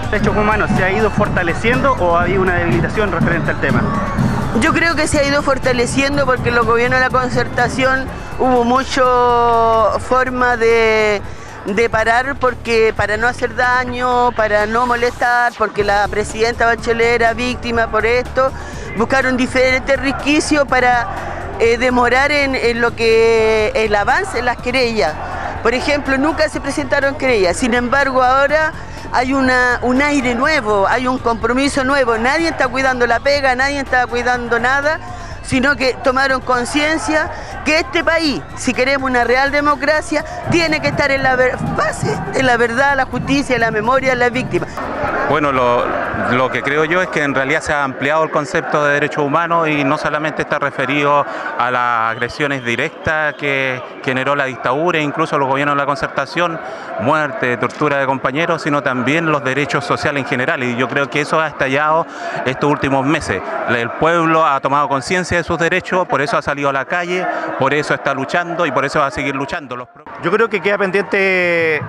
derechos humanos se ha ido fortaleciendo o ha habido una debilitación referente al tema? Yo creo que se ha ido fortaleciendo porque los gobiernos de la concertación hubo mucho forma de parar, porque para no hacer daño, para no molestar, porque la presidenta Bachelet era víctima por esto, buscaron diferentes resquicios para demorar en lo que el avance en las querellas. Por ejemplo, nunca se presentaron querellas, sin embargo ahora hay un aire nuevo, hay un compromiso nuevo, nadie está cuidando la pega, nadie está cuidando nada, sino que tomaron conciencia que este país, si queremos una real democracia, tiene que estar en la base de la verdad, la justicia, la memoria de las víctimas. Bueno, lo que creo yo es que en realidad se ha ampliado el concepto de derechos humanos y no solamente está referido a las agresiones directas que generó la dictadura e incluso los gobiernos de la concertación, muerte, tortura de compañeros, sino también los derechos sociales en general. Y yo creo que eso ha estallado estos últimos meses. El pueblo ha tomado conciencia de sus derechos, por eso ha salido a la calle, por eso está luchando y por eso va a seguir luchando. Yo creo que queda pendiente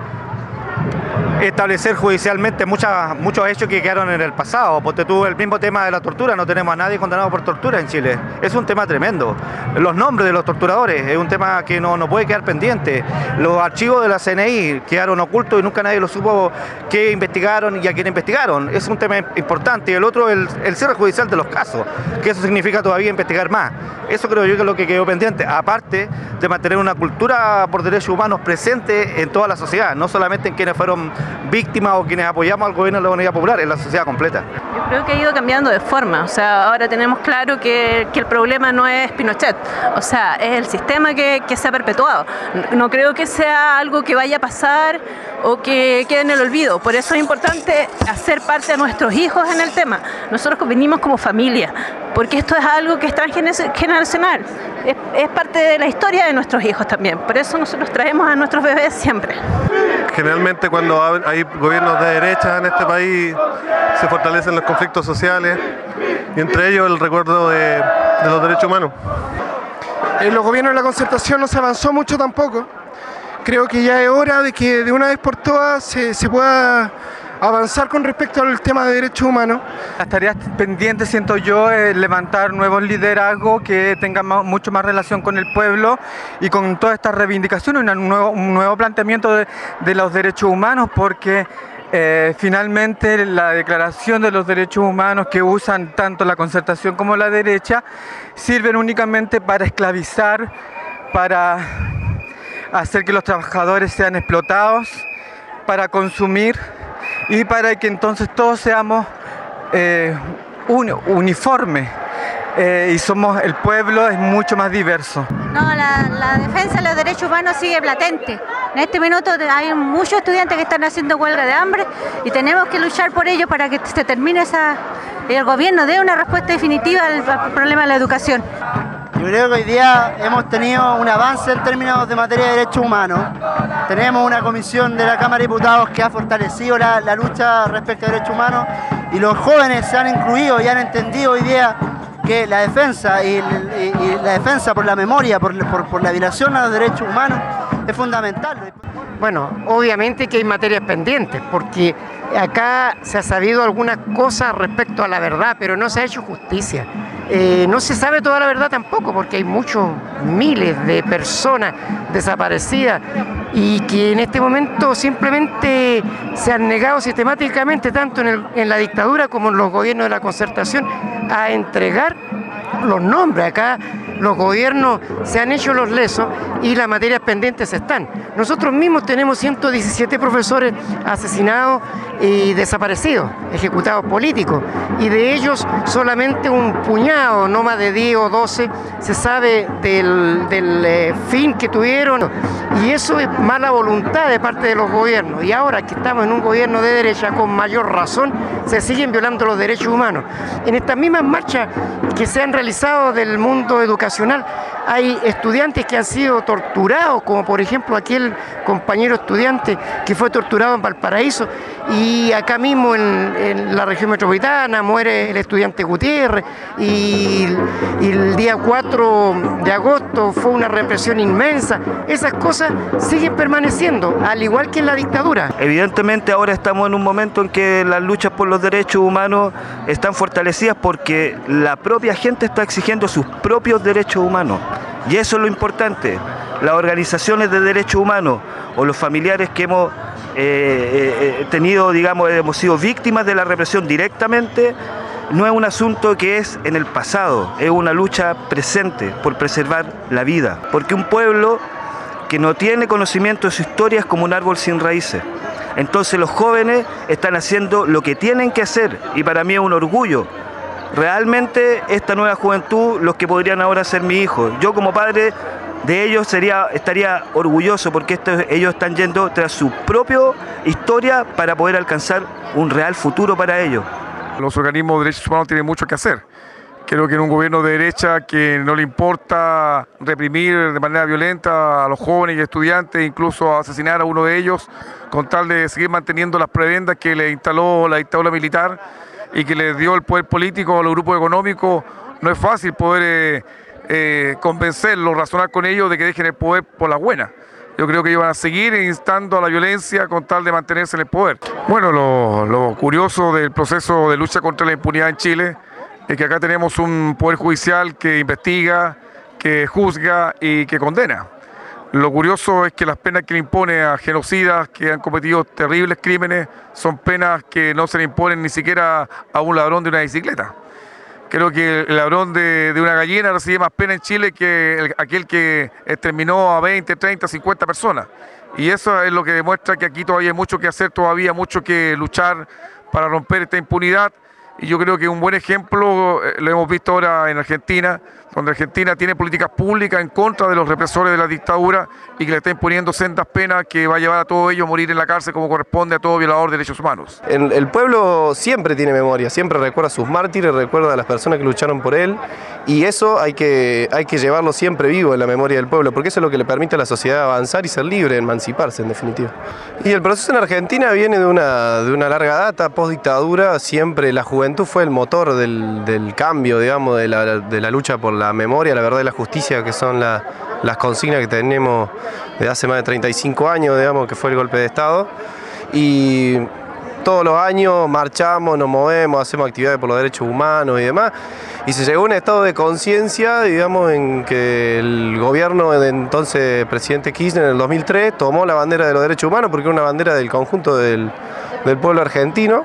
establecer judicialmente muchos hechos que quedaron en el pasado. Porque tú, el mismo tema de la tortura, no tenemos a nadie condenado por tortura en Chile. Es un tema tremendo. Los nombres de los torturadores es un tema que no puede quedar pendiente. Los archivos de la CNI quedaron ocultos y nunca nadie lo supo qué investigaron y a quién investigaron. Es un tema importante. Y el otro, el cierre judicial de los casos, que eso significa todavía investigar más. Eso creo yo que es lo que quedó pendiente, aparte de mantener una cultura por derechos humanos presente en toda la sociedad, no solamente en quienes fueron víctimas o quienes apoyamos al gobierno de la Unidad Popular, en la sociedad completa. Yo creo que ha ido cambiando de forma, o sea, ahora tenemos claro que el problema no es Pinochet, o sea, es el sistema que se ha perpetuado. No creo que sea algo que vaya a pasar o que quede en el olvido, por eso es importante hacer parte de nuestros hijos en el tema. Nosotros venimos como familia, porque esto es algo que es transgeneracional, es parte de la historia de nuestros hijos también, por eso nosotros traemos a nuestros bebés siempre. Generalmente cuando hay gobiernos de derecha en este país se fortalecen los conflictos sociales y entre ellos el recuerdo de los derechos humanos. En los gobiernos de la concertación no se avanzó mucho tampoco. Creo que ya es hora de que de una vez por todas se pueda avanzar con respecto al tema de derechos humanos. Las tareas pendientes, siento yo, es levantar nuevos liderazgos que tengan mucho más relación con el pueblo y con todas estas reivindicaciones, un nuevo planteamiento de los derechos humanos, porque finalmente la declaración de los derechos humanos que usan tanto la concertación como la derecha sirven únicamente para esclavizar, para hacer que los trabajadores sean explotados, para consumir y para que entonces todos seamos uniformes y el pueblo es mucho más diverso. No, la defensa de los derechos humanos sigue latente. En este minuto hay muchos estudiantes que están haciendo huelga de hambre y tenemos que luchar por ello para que se termine y el gobierno dé una respuesta definitiva al problema de la educación. Yo creo que hoy día hemos tenido un avance en términos de materia de derechos humanos. Tenemos una comisión de la Cámara de Diputados que ha fortalecido la lucha respecto a derechos humanos y los jóvenes se han incluido y han entendido hoy día que la defensa y la defensa por la memoria, por la violación a los derechos humanos es fundamental. Bueno, obviamente que hay materias pendientes, porque acá se ha sabido algunas cosas respecto a la verdad, pero no se ha hecho justicia. No se sabe toda la verdad tampoco, porque hay muchos miles de personas desaparecidas y que en este momento simplemente se han negado sistemáticamente, tanto en la dictadura como en los gobiernos de la concertación, a entregar los nombres. Acá los gobiernos se han hecho los lesos y las materias pendientes están. Nosotros mismos tenemos 117 profesores asesinados y desaparecidos, ejecutados políticos, y de ellos solamente un puñado, no más de 10 o 12, se sabe del fin que tuvieron, y eso es mala voluntad de parte de los gobiernos. Y ahora que estamos en un gobierno de derecha, con mayor razón, se siguen violando los derechos humanos. En estas mismas marchas que se han realizado del mundo educacional, hay estudiantes que han sido torturados, como por ejemplo aquel compañero estudiante que fue torturado en Valparaíso, y acá mismo en la región metropolitana muere el estudiante Gutiérrez, y el día 4 de agosto fue una represión inmensa. Esas cosas siguen permaneciendo, al igual que en la dictadura. Evidentemente ahora estamos en un momento en que las luchas por los derechos humanos están fortalecidas porque la propia gente está exigiendo sus propios derechos humanos. Y eso es lo importante. Las organizaciones de derechos humanos o los familiares que hemos tenido, digamos, hemos sido víctimas de la represión directamente, no es un asunto que es en el pasado, es una lucha presente por preservar la vida. Porque un pueblo que no tiene conocimiento de su historia es como un árbol sin raíces. Entonces los jóvenes están haciendo lo que tienen que hacer y para mí es un orgullo. Realmente esta nueva juventud, los que podrían ahora ser mi hijo, yo como padre de ellos estaría orgulloso porque ellos están yendo tras su propia historia para poder alcanzar un real futuro para ellos. Los organismos de derechos humanos tienen mucho que hacer. Creo que en un gobierno de derecha que no le importa reprimir de manera violenta a los jóvenes y estudiantes, incluso asesinar a uno de ellos, con tal de seguir manteniendo las prebendas que le instaló la dictadura militar y que le dio el poder político a los grupos económicos, no es fácil poder convencerlos, razonar con ellos de que dejen el poder por la buena. Yo creo que ellos van a seguir instando a la violencia con tal de mantenerse en el poder. Bueno, lo curioso del proceso de lucha contra la impunidad en Chile es que acá tenemos un poder judicial que investiga, que juzga y que condena. Lo curioso es que las penas que le impone a genocidas que han cometido terribles crímenes son penas que no se le imponen ni siquiera a un ladrón de una bicicleta. Creo que el ladrón de una gallina recibe más pena en Chile que aquel que exterminó a 20, 30, 50 personas. Y eso es lo que demuestra que aquí todavía hay mucho que hacer, todavía mucho que luchar para romper esta impunidad. Y yo creo que un buen ejemplo lo hemos visto ahora en Argentina, donde Argentina tiene políticas públicas en contra de los represores de la dictadura y que le está imponiendo sendas penas que va a llevar a todos ellos a morir en la cárcel como corresponde a todo violador de derechos humanos. El pueblo siempre tiene memoria, siempre recuerda a sus mártires, recuerda a las personas que lucharon por él, y eso hay que llevarlo siempre vivo en la memoria del pueblo, porque eso es lo que le permite a la sociedad avanzar y ser libre, emanciparse en definitiva. Y el proceso en Argentina viene de una larga data, post-dictadura, siempre la juventud fue el motor del cambio, digamos, de la lucha por la memoria, la verdad y la justicia, que son las consignas que tenemos desde hace más de 35 años, digamos, que fue el golpe de Estado. Y todos los años marchamos, nos movemos, hacemos actividades por los derechos humanos y demás. Y se llegó a un estado de conciencia, digamos, en que el gobierno de entonces presidente Kirchner en el 2003 tomó la bandera de los derechos humanos porque era una bandera del conjunto del pueblo argentino.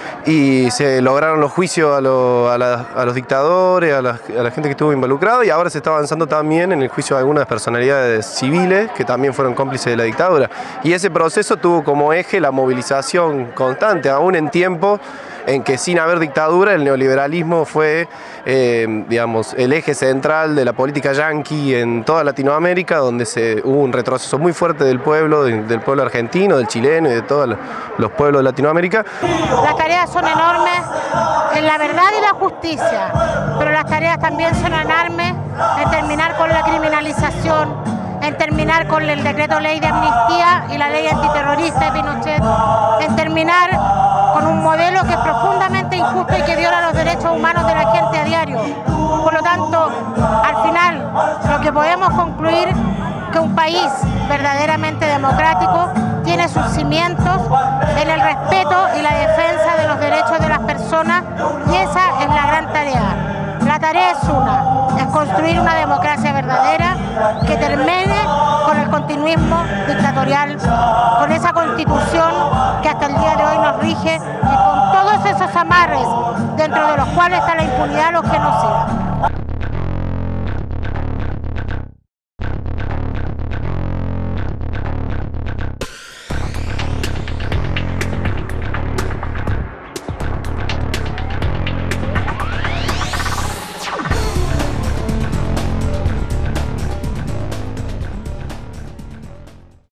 Y se lograron los juicios a los dictadores, a la gente que estuvo involucrada, y ahora se está avanzando también en el juicio de algunas personalidades civiles que también fueron cómplices de la dictadura. Y ese proceso tuvo como eje la movilización constante, aún en tiempos en que sin haber dictadura el neoliberalismo fue digamos, el eje central de la política yanqui en toda Latinoamérica, donde hubo un retroceso muy fuerte del pueblo argentino, del chileno y de todos los pueblos de Latinoamérica. Las tareas son enormes en la verdad y la justicia, pero las tareas también son enormes en terminar con la criminalización, en terminar con el decreto ley de amnistía y la ley antiterrorista de Pinochet, en terminar con un modelo que es profundamente injusto y que viola los derechos humanos de la gente a diario. Por lo tanto, al final, lo que podemos concluir que un país verdaderamente democrático tiene sus cimientos en el respeto y la defensa de los derechos de las personas, y esa es la gran tarea. La tarea es construir una democracia verdadera que termine con el continuismo dictatorial, con esa constitución que hasta el día de hoy nos rige y con todos esos amarres dentro de los cuales está la impunidad a los genocidas.